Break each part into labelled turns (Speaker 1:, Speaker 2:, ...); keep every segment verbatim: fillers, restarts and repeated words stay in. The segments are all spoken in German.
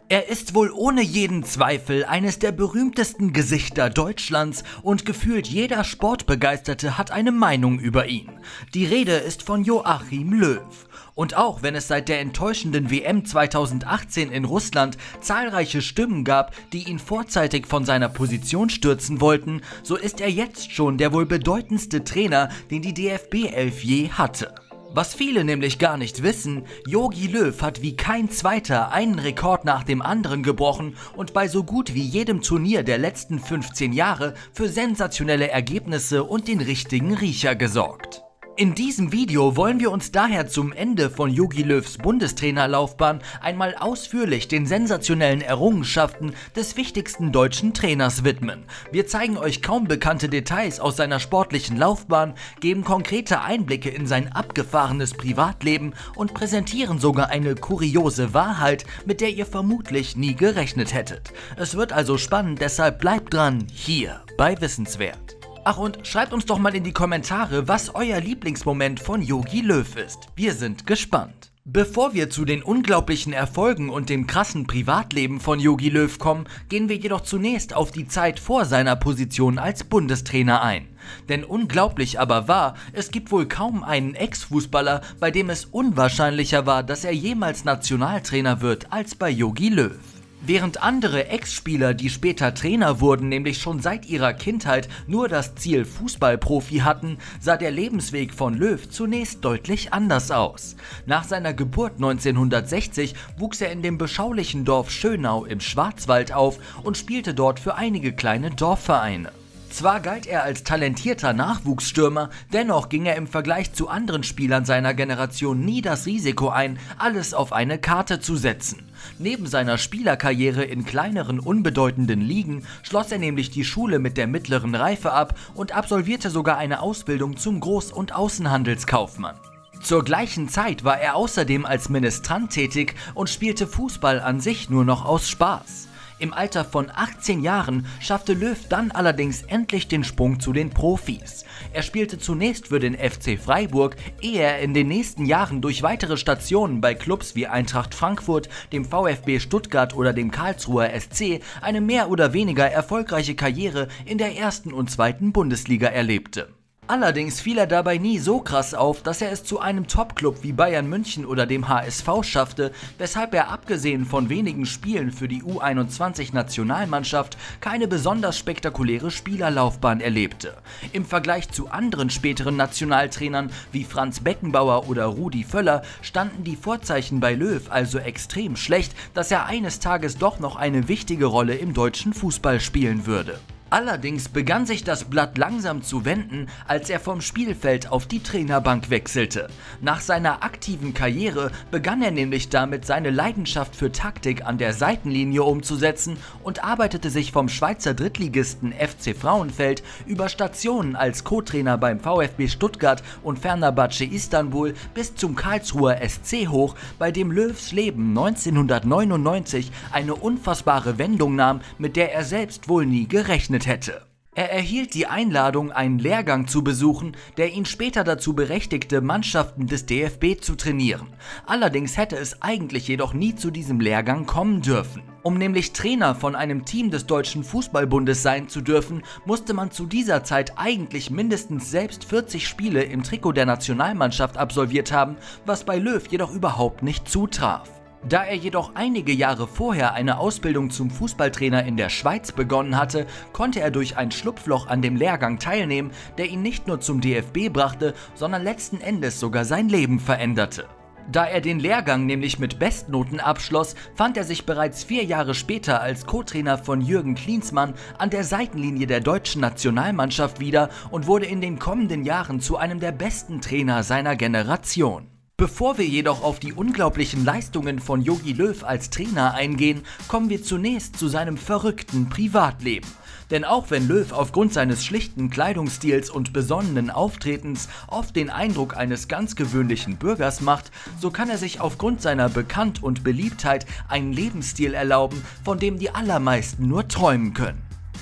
Speaker 1: Er ist wohl ohne jeden Zweifel eines der berühmtesten Gesichter Deutschlands und gefühlt jeder Sportbegeisterte hat eine Meinung über ihn. Die Rede ist von Joachim Löw. Und auch wenn es seit der enttäuschenden W M zweitausendachtzehn in Russland zahlreiche Stimmen gab, die ihn vorzeitig von seiner Position stürzen wollten, so ist er jetzt schon der wohl bedeutendste Trainer, den die D F B elf je hatte. Was viele nämlich gar nicht wissen, Jogi Löw hat wie kein Zweiter einen Rekord nach dem anderen gebrochen und bei so gut wie jedem Turnier der letzten fünfzehn Jahre für sensationelle Ergebnisse und den richtigen Riecher gesorgt. In diesem Video wollen wir uns daher zum Ende von Jogi Löws Bundestrainerlaufbahn einmal ausführlich den sensationellen Errungenschaften des wichtigsten deutschen Trainers widmen. Wir zeigen euch kaum bekannte Details aus seiner sportlichen Laufbahn, geben konkrete Einblicke in sein abgefahrenes Privatleben und präsentieren sogar eine kuriose Wahrheit, mit der ihr vermutlich nie gerechnet hättet. Es wird also spannend, deshalb bleibt dran, hier bei Wissenswert. Ach, und schreibt uns doch mal in die Kommentare, was euer Lieblingsmoment von Jogi Löw ist. Wir sind gespannt. Bevor wir zu den unglaublichen Erfolgen und dem krassen Privatleben von Jogi Löw kommen, gehen wir jedoch zunächst auf die Zeit vor seiner Position als Bundestrainer ein. Denn unglaublich aber wahr, es gibt wohl kaum einen Ex-Fußballer, bei dem es unwahrscheinlicher war, dass er jemals Nationaltrainer wird, als bei Jogi Löw. Während andere Ex-Spieler, die später Trainer wurden, nämlich schon seit ihrer Kindheit nur das Ziel Fußballprofi hatten, sah der Lebensweg von Löw zunächst deutlich anders aus. Nach seiner Geburt neunzehnhundertsechzig wuchs er in dem beschaulichen Dorf Schönau im Schwarzwald auf und spielte dort für einige kleine Dorfvereine. Zwar galt er als talentierter Nachwuchsstürmer, dennoch ging er im Vergleich zu anderen Spielern seiner Generation nie das Risiko ein, alles auf eine Karte zu setzen. Neben seiner Spielerkarriere in kleineren, unbedeutenden Ligen schloss er nämlich die Schule mit der mittleren Reife ab und absolvierte sogar eine Ausbildung zum Groß- und Außenhandelskaufmann. Zur gleichen Zeit war er außerdem als Ministrant tätig und spielte Fußball an sich nur noch aus Spaß. Im Alter von achtzehn Jahren schaffte Löw dann allerdings endlich den Sprung zu den Profis. Er spielte zunächst für den F C Freiburg, ehe er in den nächsten Jahren durch weitere Stationen bei Clubs wie Eintracht Frankfurt, dem VfB Stuttgart oder dem Karlsruher S C eine mehr oder weniger erfolgreiche Karriere in der ersten und zweiten Bundesliga erlebte. Allerdings fiel er dabei nie so krass auf, dass er es zu einem Top-Club wie Bayern München oder dem H S V schaffte, weshalb er abgesehen von wenigen Spielen für die U einundzwanzig-Nationalmannschaft keine besonders spektakuläre Spielerlaufbahn erlebte. Im Vergleich zu anderen späteren Nationaltrainern wie Franz Beckenbauer oder Rudi Völler standen die Vorzeichen bei Löw also extrem schlecht, dass er eines Tages doch noch eine wichtige Rolle im deutschen Fußball spielen würde. Allerdings begann sich das Blatt langsam zu wenden, als er vom Spielfeld auf die Trainerbank wechselte. Nach seiner aktiven Karriere begann er nämlich damit, seine Leidenschaft für Taktik an der Seitenlinie umzusetzen und arbeitete sich vom Schweizer Drittligisten F C Frauenfeld über Stationen als Co-Trainer beim VfB Stuttgart und Fenerbahce Istanbul bis zum Karlsruher S C hoch, bei dem Löws Leben neunzehnhundertneunundneunzig eine unfassbare Wendung nahm, mit der er selbst wohl nie gerechnet hätte. Er erhielt die Einladung, einen Lehrgang zu besuchen, der ihn später dazu berechtigte, Mannschaften des D F B zu trainieren. Allerdings hätte es eigentlich jedoch nie zu diesem Lehrgang kommen dürfen. Um nämlich Trainer von einem Team des Deutschen Fußballbundes sein zu dürfen, musste man zu dieser Zeit eigentlich mindestens selbst vierzig Spiele im Trikot der Nationalmannschaft absolviert haben, was bei Löw jedoch überhaupt nicht zutraf. Da er jedoch einige Jahre vorher eine Ausbildung zum Fußballtrainer in der Schweiz begonnen hatte, konnte er durch ein Schlupfloch an dem Lehrgang teilnehmen, der ihn nicht nur zum D F B brachte, sondern letzten Endes sogar sein Leben veränderte. Da er den Lehrgang nämlich mit Bestnoten abschloss, fand er sich bereits vier Jahre später als Co-Trainer von Jürgen Klinsmann an der Seitenlinie der deutschen Nationalmannschaft wieder und wurde in den kommenden Jahren zu einem der besten Trainer seiner Generation. Bevor wir jedoch auf die unglaublichen Leistungen von Jogi Löw als Trainer eingehen, kommen wir zunächst zu seinem verrückten Privatleben. Denn auch wenn Löw aufgrund seines schlichten Kleidungsstils und besonnenen Auftretens oft den Eindruck eines ganz gewöhnlichen Bürgers macht, so kann er sich aufgrund seiner Bekannt- und Beliebtheit einen Lebensstil erlauben, von dem die allermeisten nur träumen können.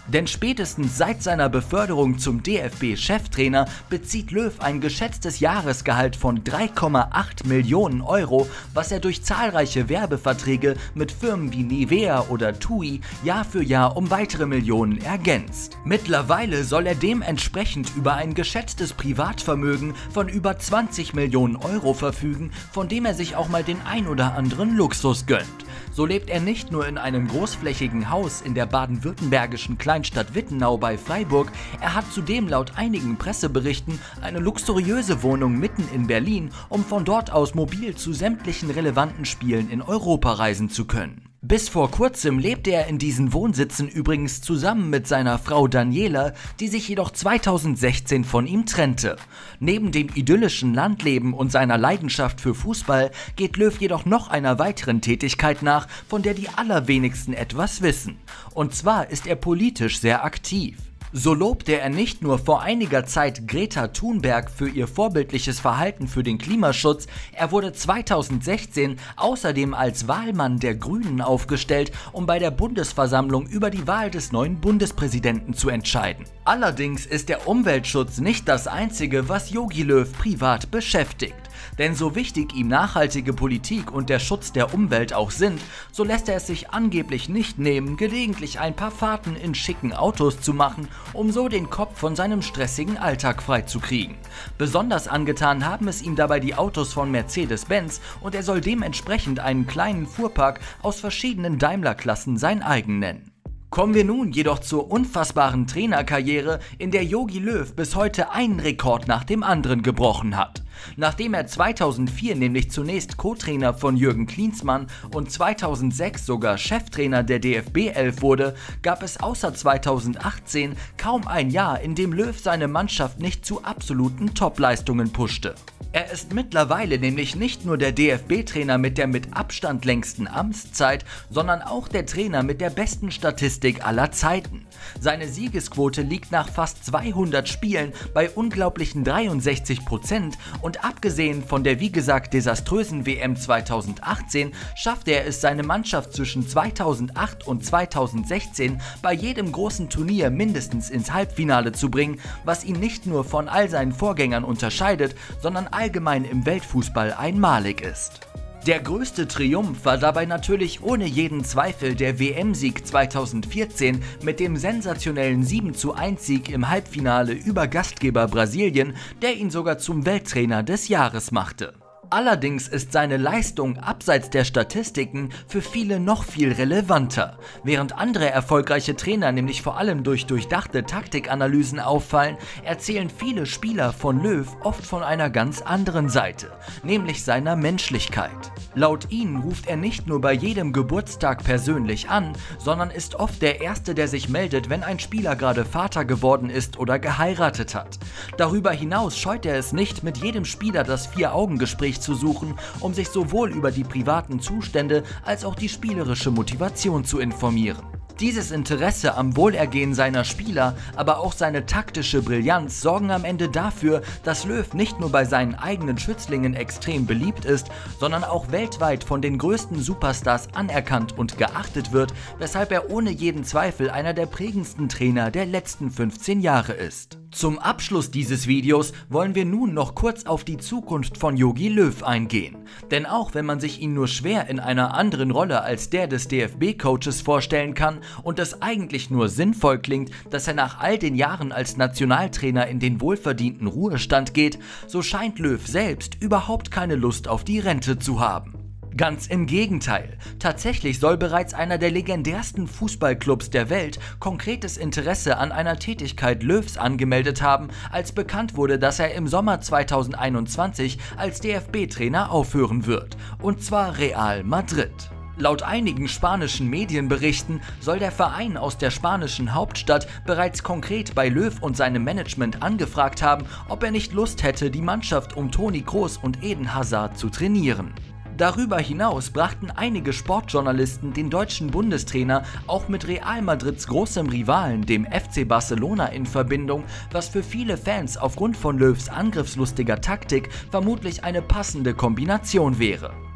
Speaker 1: Denn spätestens seit seiner Beförderung zum D F B-Cheftrainer bezieht Löw ein geschätztes Jahresgehalt von drei Komma acht Millionen Euro, was er durch zahlreiche Werbeverträge mit Firmen wie Nivea oder TUI Jahr für Jahr um weitere Millionen ergänzt. Mittlerweile soll er dementsprechend über ein geschätztes Privatvermögen von über zwanzig Millionen Euro verfügen, von dem er sich auch mal den ein oder anderen Luxus gönnt. So lebt er nicht nur in einem großflächigen Haus in der baden-württembergischen Kleinstadt Wittenau bei Freiburg, er hat zudem laut einigen Presseberichten eine luxuriöse Wohnung mitten in Berlin, um von dort aus mobil zu sämtlichen relevanten Spielen in Europa reisen zu können. Bis vor kurzem lebte er in diesen Wohnsitzen übrigens zusammen mit seiner Frau Daniela, die sich jedoch zweitausendsechzehn von ihm trennte. Neben dem idyllischen Landleben und seiner Leidenschaft für Fußball geht Löw jedoch noch einer weiteren Tätigkeit nach, von der die allerwenigsten etwas wissen. Und zwar ist er politisch sehr aktiv. So lobte er nicht nur vor einiger Zeit Greta Thunberg für ihr vorbildliches Verhalten für den Klimaschutz, er wurde zweitausendsechzehn außerdem als Wahlmann der Grünen aufgestellt, um bei der Bundesversammlung über die Wahl des neuen Bundespräsidenten zu entscheiden. Allerdings ist der Umweltschutz nicht das Einzige, was Jogi Löw privat beschäftigt. Denn so wichtig ihm nachhaltige Politik und der Schutz der Umwelt auch sind, so lässt er es sich angeblich nicht nehmen, gelegentlich ein paar Fahrten in schicken Autos zu machen, um so den Kopf von seinem stressigen Alltag freizukriegen. Besonders angetan haben es ihm dabei die Autos von Mercedes-Benz und er soll dementsprechend einen kleinen Fuhrpark aus verschiedenen Daimler-Klassen sein eigen nennen. Kommen wir nun jedoch zur unfassbaren Trainerkarriere, in der Jogi Löw bis heute einen Rekord nach dem anderen gebrochen hat. Nachdem er zweitausendvier nämlich zunächst Co-Trainer von Jürgen Klinsmann und zweitausendsechs sogar Cheftrainer der D F B elf wurde, gab es außer zweitausendachtzehn kaum ein Jahr, in dem Löw seine Mannschaft nicht zu absoluten Top-Leistungen pushte. Er ist mittlerweile nämlich nicht nur der D F B-Trainer mit der mit Abstand längsten Amtszeit, sondern auch der Trainer mit der besten Statistik aller Zeiten. Seine Siegesquote liegt nach fast zweihundert Spielen bei unglaublichen dreiundsechzig Prozent und abgesehen von der wie gesagt desaströsen W M zweitausendachtzehn schaffte er es, seine Mannschaft zwischen zweitausendacht und zweitausendsechzehn bei jedem großen Turnier mindestens ins Halbfinale zu bringen, was ihn nicht nur von all seinen Vorgängern unterscheidet, sondern allgemein im Weltfußball einmalig ist. Der größte Triumph war dabei natürlich ohne jeden Zweifel der W M-Sieg zweitausendvierzehn mit dem sensationellen sieben zu eins Sieg im Halbfinale über Gastgeber Brasilien, der ihn sogar zum Welttrainer des Jahres machte. Allerdings ist seine Leistung abseits der Statistiken für viele noch viel relevanter. Während andere erfolgreiche Trainer nämlich vor allem durch durchdachte Taktikanalysen auffallen, erzählen viele Spieler von Löw oft von einer ganz anderen Seite, nämlich seiner Menschlichkeit. Laut ihnen ruft er nicht nur bei jedem Geburtstag persönlich an, sondern ist oft der Erste, der sich meldet, wenn ein Spieler gerade Vater geworden ist oder geheiratet hat. Darüber hinaus scheut er es nicht, mit jedem Spieler das Vier-Augen-Gespräch zu suchen, um sich sowohl über die privaten Zustände als auch die spielerische Motivation zu informieren. Dieses Interesse am Wohlergehen seiner Spieler, aber auch seine taktische Brillanz sorgen am Ende dafür, dass Löw nicht nur bei seinen eigenen Schützlingen extrem beliebt ist, sondern auch weltweit von den größten Superstars anerkannt und geachtet wird, weshalb er ohne jeden Zweifel einer der prägendsten Trainer der letzten fünfzehn Jahre ist. Zum Abschluss dieses Videos wollen wir nun noch kurz auf die Zukunft von Jogi Löw eingehen. Denn auch wenn man sich ihn nur schwer in einer anderen Rolle als der des D F B-Coaches vorstellen kann und es eigentlich nur sinnvoll klingt, dass er nach all den Jahren als Nationaltrainer in den wohlverdienten Ruhestand geht, so scheint Löw selbst überhaupt keine Lust auf die Rente zu haben. Ganz im Gegenteil. Tatsächlich soll bereits einer der legendärsten Fußballclubs der Welt konkretes Interesse an einer Tätigkeit Löws angemeldet haben, als bekannt wurde, dass er im Sommer zweitausendeinundzwanzig als D F B-Trainer aufhören wird. Und zwar Real Madrid. Laut einigen spanischen Medienberichten soll der Verein aus der spanischen Hauptstadt bereits konkret bei Löw und seinem Management angefragt haben, ob er nicht Lust hätte, die Mannschaft um Toni Kroos und Eden Hazard zu trainieren. Darüber hinaus brachten einige Sportjournalisten den deutschen Bundestrainer auch mit Real Madrids großem Rivalen, dem F C Barcelona, in Verbindung, was für viele Fans aufgrund von Löws angriffslustiger Taktik vermutlich eine passende Kombination wäre.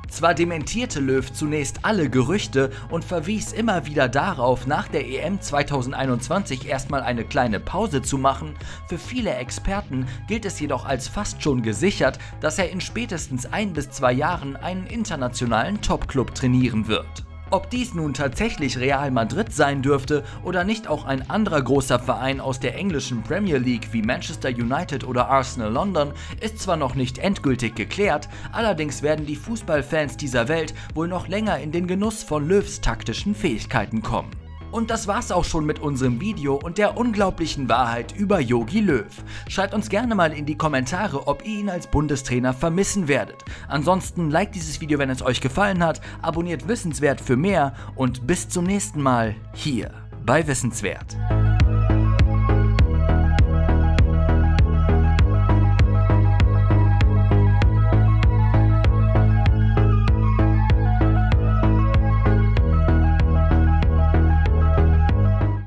Speaker 1: Zwar dementierte Löw zunächst alle Gerüchte und verwies immer wieder darauf, nach der E M zweitausendeinundzwanzig erstmal eine kleine Pause zu machen, für viele Experten gilt es jedoch als fast schon gesichert, dass er in spätestens ein bis zwei Jahren einen internationalen Topclub trainieren wird. Ob dies nun tatsächlich Real Madrid sein dürfte oder nicht auch ein anderer großer Verein aus der englischen Premier League wie Manchester United oder Arsenal London, ist zwar noch nicht endgültig geklärt, allerdings werden die Fußballfans dieser Welt wohl noch länger in den Genuss von Löws taktischen Fähigkeiten kommen. Und das war's auch schon mit unserem Video und der unglaublichen Wahrheit über Jogi Löw. Schreibt uns gerne mal in die Kommentare, ob ihr ihn als Bundestrainer vermissen werdet. Ansonsten liked dieses Video, wenn es euch gefallen hat, abonniert Wissenswert für mehr und bis zum nächsten Mal hier bei Wissenswert.